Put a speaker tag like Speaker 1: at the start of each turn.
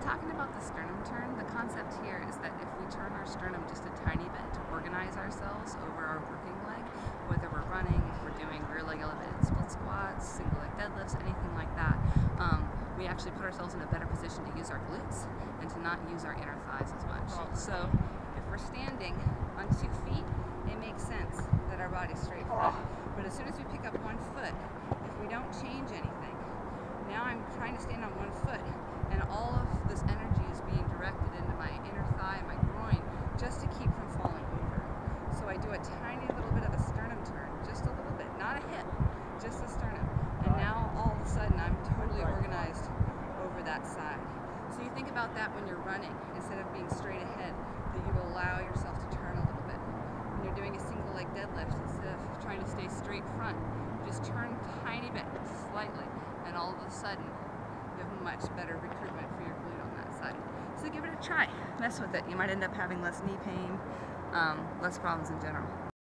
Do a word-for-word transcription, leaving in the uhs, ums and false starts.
Speaker 1: talking about the sternum turn, the concept here is that if we turn our sternum just a tiny bit to organize ourselves over our working leg, whether we're running, if we're doing rear leg elevated split squats, single leg deadlifts, anything like that, um, we actually put ourselves in a better position to use our glutes and to not use our inner thighs as much. So if we're standing on two feet, it makes sense that our body's straight front. But as soon as we pick up one foot, if we don't change anything, now I'm trying to stand on one foot, and all of this energy is being directed into my inner thigh and my groin just to keep from falling over. So I do a tiny little bit of a sternum turn, just a little bit, not a hip, just a sternum. And now all of a sudden I'm totally organized over that side. So you think about that when you're running, instead of being straight ahead, that you allow yourself to turn a little bit. When you're doing a single leg deadlift, instead of trying to stay straight front, you just turn a tiny bit, slightly, and all of a sudden you have much better recruitment for your glute on that side. So give it a try. Mess with it. You might end up having less knee pain, um, less problems in general.